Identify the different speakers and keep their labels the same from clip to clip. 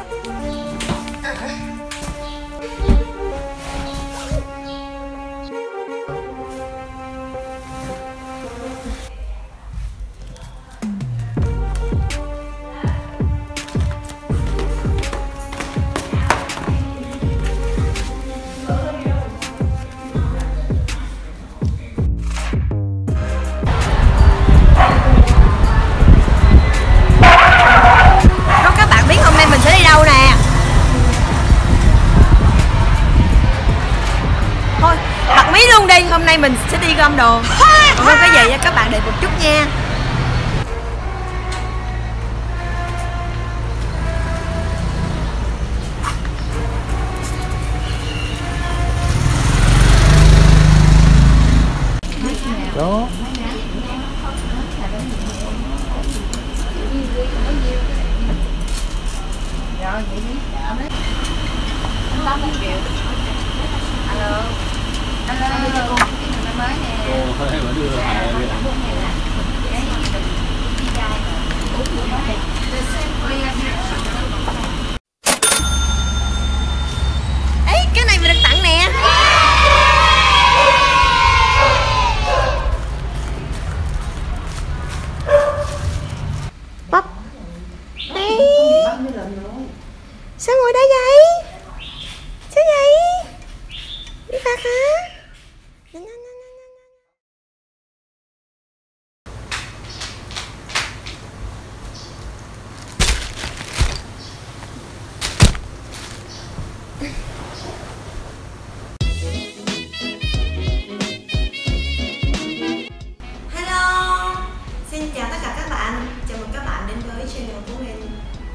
Speaker 1: Hôm nay mình sẽ đi gom đồ. Còn không cái gì các bạn đợi một chút nha.
Speaker 2: Đó.
Speaker 1: Alo. Alo. Mới nè.
Speaker 2: Thôi bữa đưa
Speaker 1: ấy, cái này mình được tặng nè. Bắp. Ê. Sao ngồi đây vậy? Sao vậy? Đi phạt hả? Hello, xin chào tất cả các bạn. Chào mừng các bạn đến với channel của mình.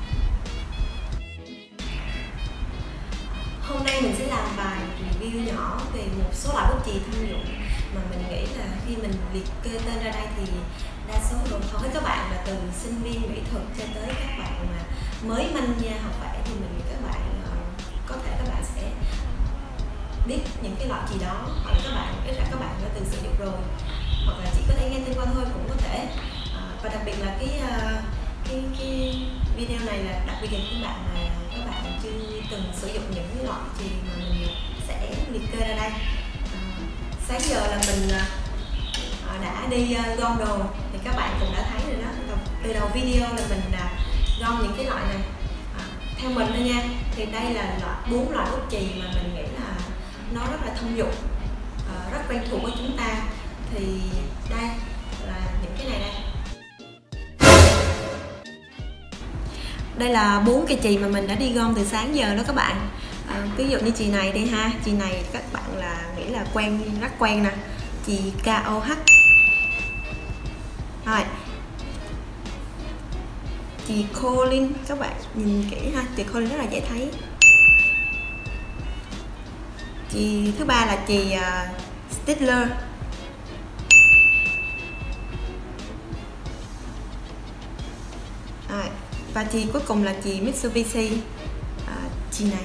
Speaker 1: Hôm nay mình sẽ làm bài review nhỏ về một số loại bút chì thông dụng mà mình nghĩ là khi mình liệt kê tên ra đây thì đa số hầu hết các bạn là từ sinh viên mỹ thuật cho tới các bạn mà mới manh nha học vẽ thì mình nghĩ các bạn có thể các bạn sẽ biết những cái loại chì đó, hoặc là ít ra các bạn đã từng sử dụng rồi, hoặc là chỉ có thể nghe tên qua thôi cũng có thể. Và đặc biệt là cái video này là đặc biệt dành cho các bạn mà các bạn chưa từng sử dụng những cái loại chì mà mình sẽ liệt kê ra đây. Sáng giờ là mình đã đi gom đồ thì các bạn cũng đã thấy rồi đó. Từ đầu video là mình gom những cái loại này. Theo mình thôi nha, thì đây là 4 loại bút chì mà mình nghĩ là nó rất là thông dụng, rất quen thuộc với chúng ta. Thì đây là những cái này đây. Đây là 4 cây chì mà mình đã đi gom từ sáng giờ đó các bạn. Ví dụ như chì này đi ha, chì này các bạn là nghĩ là rất quen nè, chì KOH. Rồi, chì Collin, các bạn nhìn kỹ ha, chì Collin rất là dễ thấy. Chì thứ ba là chì Staedtler. Và chì cuối cùng là chì Mitsubishi. Chì này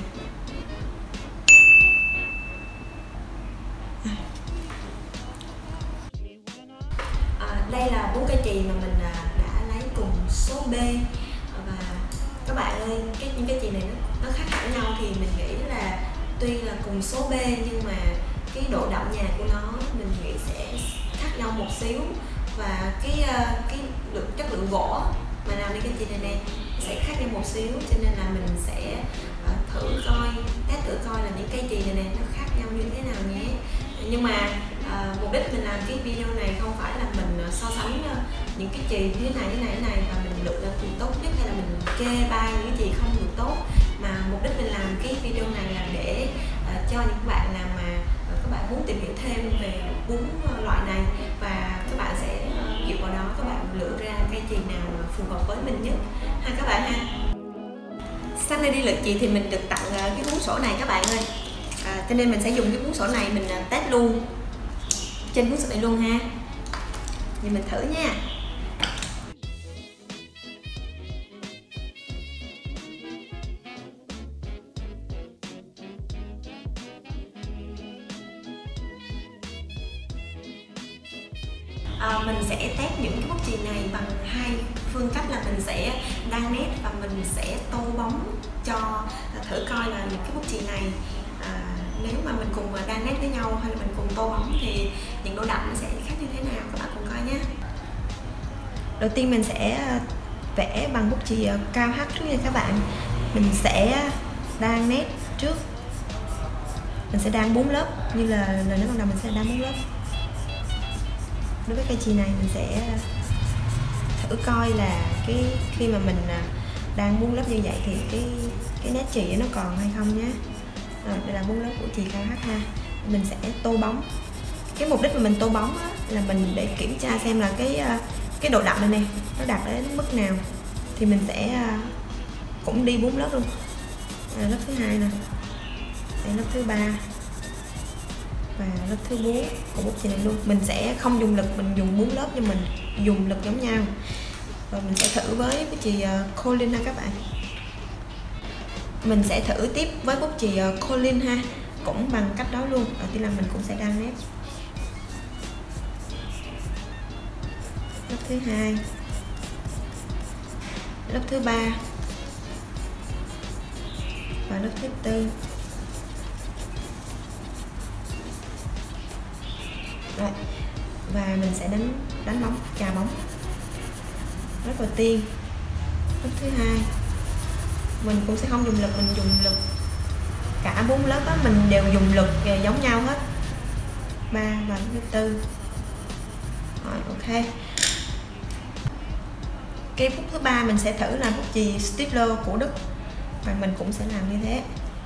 Speaker 1: đây là 4 cây chì mà mình đã lấy cùng số B. Và các bạn ơi, những cái chì này nó khác hẳn nhau thì mình nghĩ là tuy là cùng số B nhưng mà cái độ đậm nhạt của nó mình nghĩ sẽ khác nhau một xíu, và cái chất lượng gỗ mà làm nên cái chì này nè sẽ khác nhau một xíu, cho nên là mình sẽ test thử coi là những cây chì này nè nó khác nhau như thế nào nhé. Nhưng mà mục đích mình làm cái video này không phải là mình so sánh những cái chì như thế này và mình lựa ra chì tốt nhất hay là mình kê bai những cái chì không được tốt, mà mục đích mình làm cái video này là để cho những bạn nào mà các bạn muốn tìm hiểu thêm về 4 loại này, và các bạn sẽ dựa vào đó các bạn lựa ra cây chì nào phù hợp với mình nhất ha các bạn ha. Sáng nay đi lựa chì thì mình được tặng cái cuốn sổ này các bạn ơi, cho nên mình sẽ dùng cái cuốn sổ này mình test luôn trên cuốn sổ này luôn ha. Thì mình thử nha. Mình sẽ test những cái bút chì này bằng 2 phương cách là mình sẽ đan nét và mình sẽ tô bóng cho thử coi là những cái bút chì này nếu mà mình cùng đan nét với nhau hay là mình cùng tô bóng thì những độ đậm nó sẽ khác như thế nào, các bạn cùng coi nhé. Đầu tiên mình sẽ vẽ bằng bút chì cao H trước nha các bạn. Mình sẽ đan nét trước. Mình sẽ đan 4 lớp, như là lời nói ban đầu mình sẽ đan 4 lớp. Đối với cây chì này mình sẽ thử coi là khi mà mình đan 4 lớp như vậy thì cái nét chì nó còn hay không nhé. Rồi, đây là 4 lớp của chì cao H ha. Mình sẽ tô bóng. Cái mục đích mà mình tô bóng á, là mình để kiểm tra xem là cái độ đậm này nè nó đạt đến mức nào, thì mình sẽ cũng đi 4 lớp luôn. Lớp thứ 2 nè, đây lớp thứ 3 và lớp thứ 4 của bút chì này luôn. Mình sẽ không dùng lực, mình dùng 4 lớp nhưng mình dùng lực giống nhau. Rồi mình sẽ thử với bút chì Collin ha các bạn. Mình sẽ thử tiếp với bút chì Collin ha, cũng bằng cách đó luôn. Đầu tiên là mình cũng sẽ đan nét. Lớp thứ 2, lớp thứ 3 và lớp thứ 4. Rồi, và mình sẽ đánh bóng, chà bóng. Lớp đầu tiên, lớp thứ 2 mình cũng sẽ không dùng lực, mình dùng lực cả 4 lớp đó, mình đều dùng lực giống nhau hết. 3 và lớp thứ 4. Rồi, ok. Cái bút thứ 3 mình sẽ thử là bút chì Staedtler của Đức, và mình cũng sẽ làm như thế.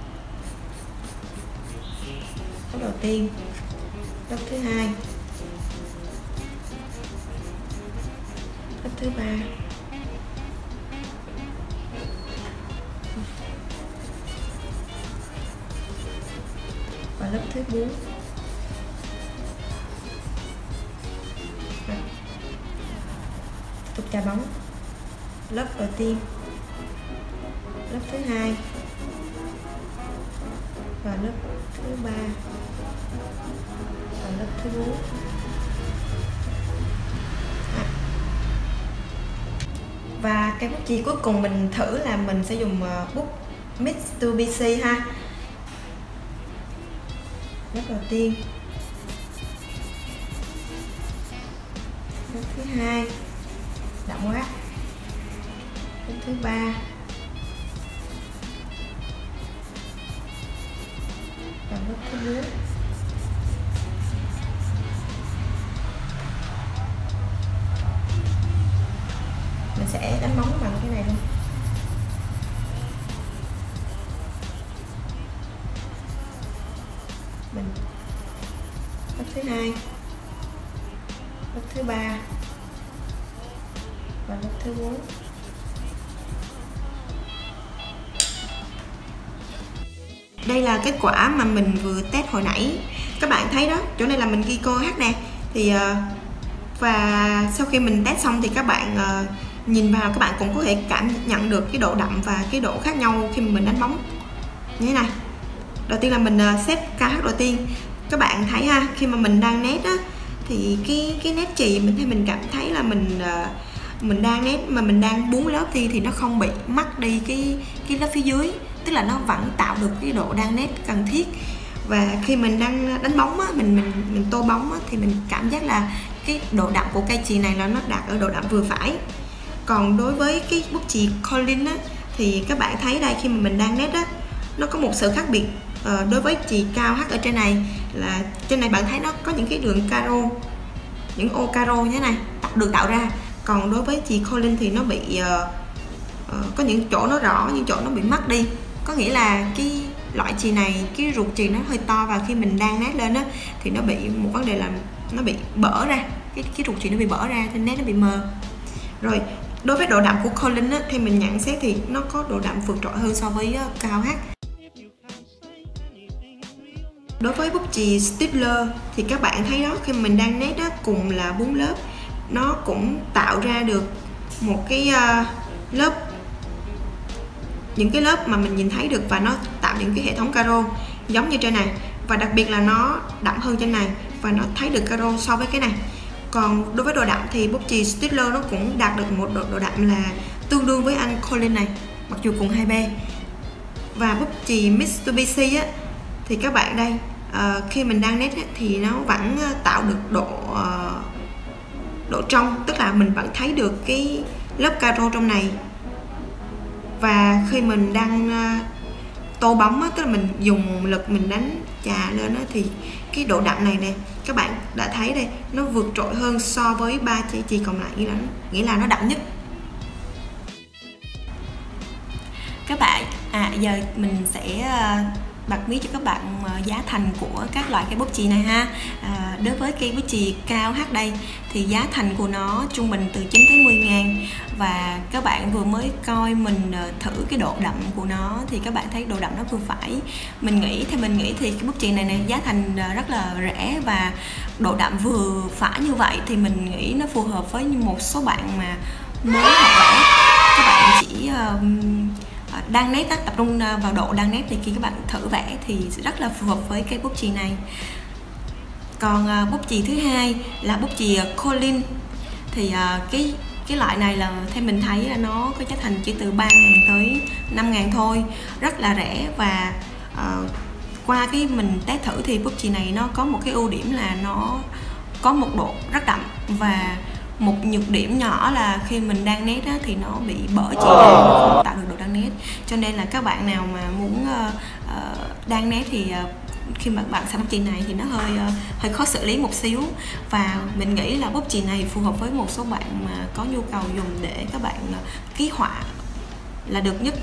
Speaker 1: Lớp đầu tiên, lớp thứ 2, lớp thứ 3 và lớp thứ 4. Tiếp tục chà bóng. Lớp đầu tiên, lớp thứ 2 và lớp thứ 3 và lớp thứ 4. Và cái bút chì cuối cùng mình thử là mình sẽ dùng bút Mitsubishi ha. Lớp đầu tiên, lớp thứ 2 đậm quá, lớp thứ 3 và lớp thứ 4. Mình sẽ đánh bóng bằng cái này luôn. Mình lớp thứ 2, lớp thứ 3 và lớp thứ 4. Đây là kết quả mà mình vừa test hồi nãy. Các bạn thấy đó, chỗ này là mình ghi câu H nè. Thì và sau khi mình test xong thì các bạn nhìn vào, các bạn cũng có thể cảm nhận được cái độ đậm và cái độ khác nhau khi mà mình đánh bóng như thế này. Đầu tiên là mình xếp KH đầu tiên. Các bạn thấy ha, khi mà mình đan nét á, thì cái nét chì mình cảm thấy là mình đan nét mà mình đan 4 lớp thì nó không bị mất đi cái lớp phía dưới, tức là nó vẫn tạo được cái độ đan nét cần thiết. Và khi mình đang đánh bóng á, mình tô bóng á, thì mình cảm giác là cái độ đậm của cây chì này là nó đạt ở độ đậm vừa phải. Còn đối với cái bút chì Collin á, thì các bạn thấy đây, khi mà mình đan nét á, nó có một sự khác biệt đối với chì cao H ở trên này, là trên này bạn thấy nó có những cái đường caro, những ô caro như thế này được tạo ra. Còn đối với chì Collin thì nó bị có những chỗ nó rõ, những chỗ nó bị mất đi. Có nghĩa là cái loại chì này, cái ruột chì nó hơi to, và khi mình đan nét lên á thì nó bị một vấn đề là nó bị bở ra, cái ruột chì nó bị bở ra, nên nét nó bị mờ. Rồi đối với độ đậm của Collin á, thì mình nhận xét thì nó có độ đậm vượt trội hơn so với cao H. Đối với bút chì Staedtler thì các bạn thấy đó, khi mình đan nét á, cùng là 4 lớp, nó cũng tạo ra được một cái lớp, những cái lớp mà mình nhìn thấy được, và nó tạo những cái hệ thống caro giống như trên này, và đặc biệt là nó đậm hơn trên này và nó thấy được caro so với cái này. Còn đối với độ đậm thì bút chì Staedtler nó cũng đạt được một độ đậm là tương đương với anh Collin này, mặc dù cùng 2B. Và bút chì Mitsubishi á, thì các bạn đây, khi mình đang nét á, thì nó vẫn tạo được độ trong, tức là mình vẫn thấy được cái lớp caro trong này. Và khi mình đang tô bóng á, tức là mình dùng lực mình đánh chà lên á, thì cái độ đậm này nè, các bạn đã thấy đây, nó vượt trội hơn so với 3 chì còn lại, nghĩa là nó đậm nhất. Các bạn, giờ mình sẽ bật mí cho các bạn giá thành của các loại cây bút chì này ha. Đối với cây bút chì cao H đây thì giá thành của nó trung bình từ 9 tới 10 ngàn. Và các bạn vừa mới coi mình thử cái độ đậm của nó thì các bạn thấy độ đậm nó vừa phải. Theo mình nghĩ thì cái bút chì này giá thành rất là rẻ và độ đậm vừa phải như vậy thì mình nghĩ nó phù hợp với một số bạn mà mới học vẽ. Các bạn chỉ đang nét, tập trung vào độ đang nét thì khi các bạn thử vẽ thì rất là phù hợp với cây bút chì này. Còn bút chì thứ hai là bút chì Collin. Thì cái loại này là theo mình thấy là nó có giá thành chỉ từ 3 ngàn tới 5 ngàn thôi, rất là rẻ. Và qua cái mình test thử thì bút chì này nó có một cái ưu điểm là nó có một độ rất đậm, và một nhược điểm nhỏ là khi mình đang nét á, thì nó bị bở chì ra, nó không tạo được độ đang nét. Cho nên là các bạn nào mà muốn đang nét thì khi mà bạn xăm bút chì này thì nó hơi khó xử lý một xíu. Và mình nghĩ là bút chì này phù hợp với một số bạn mà có nhu cầu dùng để các bạn ký họa là được nhất.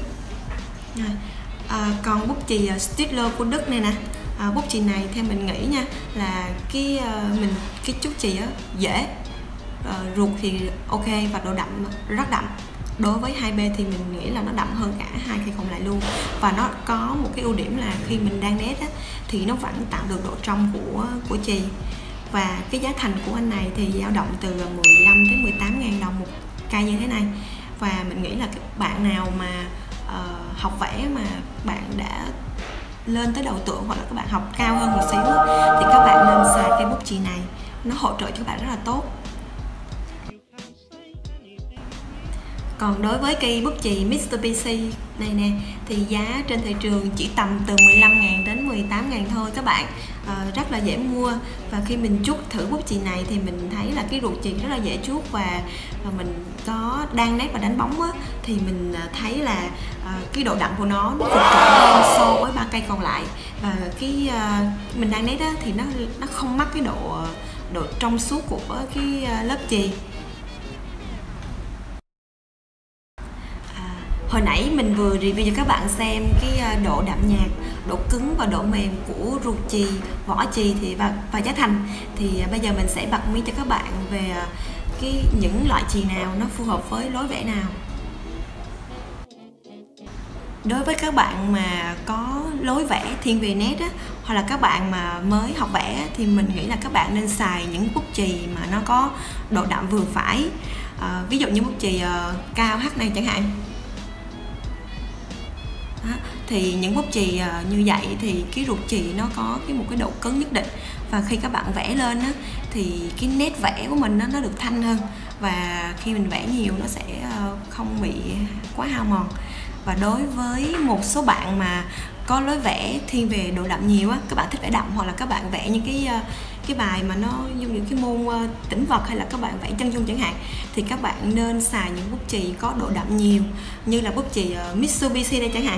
Speaker 1: Còn bút chì Staedtler của Đức này nè, bút chì này theo mình nghĩ nha là cái chút chì á dễ, ruột thì ok và độ đậm rất đậm. Đối với 2B thì mình nghĩ là nó đậm hơn cả hai cây còn lại luôn. Và nó có một cái ưu điểm là khi mình đang nét á, thì nó vẫn tạo được độ trong của chì. Và cái giá thành của anh này thì dao động từ 15 đến 18 ngàn đồng một cây như thế này. Và mình nghĩ là các bạn nào mà học vẽ mà bạn đã lên tới đầu tượng hoặc là các bạn học cao hơn một xíu thì các bạn nên xài cây bút chì này, nó hỗ trợ cho các bạn rất là tốt. Còn đối với cây bút chì Mitsubishi này nè thì giá trên thị trường chỉ tầm từ 15 ngàn đến 18 ngàn thôi các bạn, rất là dễ mua. Và khi mình chuốt thử bút chì này thì mình thấy là cái ruột chì rất là dễ chuốt, và mình có đang nét và đánh bóng á, thì mình thấy là cái độ đậm của nó vượt trội hơn so với 3 cây còn lại. Và cái mình đang nét á, thì nó không mất cái độ trong suốt của cái lớp chì. Hồi nãy mình vừa review cho các bạn xem cái độ đậm nhạt, độ cứng và độ mềm của ruột chì, vỏ chì và giá thành. Thì bây giờ mình sẽ bật mí cho các bạn về những loại chì nào nó phù hợp với lối vẽ nào. Đối với các bạn mà có lối vẽ thiên về nét á, hoặc là các bạn mà mới học vẽ thì mình nghĩ là các bạn nên xài những bút chì mà nó có độ đậm vừa phải. Ví dụ như bút chì cao H này chẳng hạn. Thì những bút chì như vậy thì cái ruột chì nó có một cái độ cứng nhất định, và khi các bạn vẽ lên á, thì cái nét vẽ của mình nó được thanh hơn, và khi mình vẽ nhiều nó sẽ không bị quá hao mòn. Và đối với một số bạn mà có lối vẽ thiên về độ đậm nhiều á, các bạn thích vẽ đậm hoặc là các bạn vẽ những cái bài mà nó như những cái môn tĩnh vật hay là các bạn vẽ chân dung chẳng hạn, thì các bạn nên xài những bút chì có độ đậm nhiều, như là bút chì Mitsubishi đây chẳng hạn,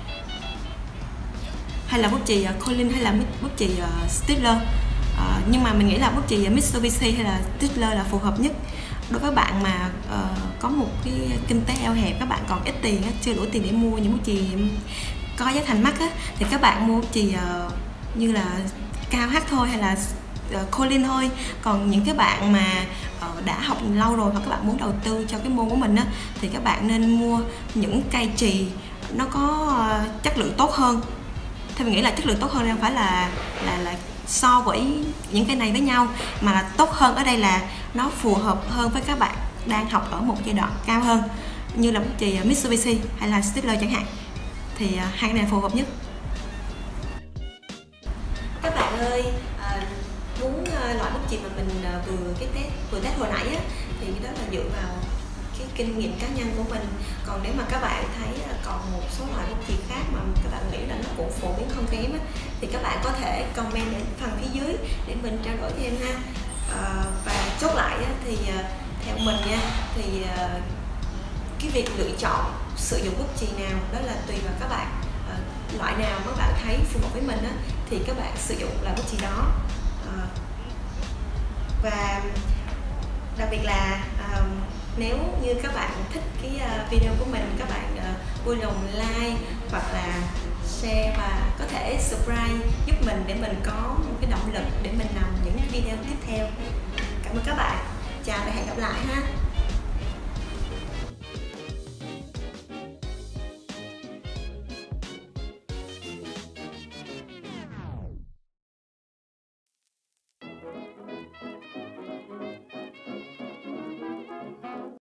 Speaker 1: hay là bút chì Collin, hay là bút chì Staedtler. Nhưng mà mình nghĩ là bút chì Mitsubishi hay là Staedtler là phù hợp nhất. Đối với bạn mà có một cái kinh tế eo hẹp, các bạn còn ít tiền, chưa đủ tiền để mua những bút chì có giá thành mắc á, thì các bạn mua bút chì như là cao H thôi hay là Collin thôi. Còn những cái bạn mà đã học lâu rồi hoặc các bạn muốn đầu tư cho cái môn của mình á, thì các bạn nên mua những cây chì nó có chất lượng tốt hơn. Theo mình nghĩ là chất lượng tốt hơn không phải là so với những cái này với nhau, mà là tốt hơn ở đây là nó phù hợp hơn với các bạn đang học ở một giai đoạn cao hơn, như là bút chì Mitsubishi hay là Staedtler chẳng hạn. Thì hai cái này phù hợp nhất. Các bạn ơi, muốn loại bút chì mà mình vừa test hồi nãy á, thì đó là dựa vào cái kinh nghiệm cá nhân của mình. Còn nếu mà các bạn thấy còn một số loại bút chì khác mà các bạn nghĩ là nó cũng phổ biến không kém á, thì các bạn có thể comment ở phần phía dưới để mình trao đổi thêm ha. Và chốt lại á, thì theo mình nha, thì cái việc lựa chọn sử dụng bút chì nào đó là tùy vào các bạn. Loại nào các bạn thấy phù hợp với mình á, thì các bạn sử dụng loại bút chì đó. Và đặc biệt là nếu như các bạn thích cái video của mình, các bạn vui lòng like hoặc là share và có thể subscribe giúp mình để mình có một cái động lực để mình làm những video tiếp theo. Cảm ơn các bạn, chào và hẹn gặp lại ha.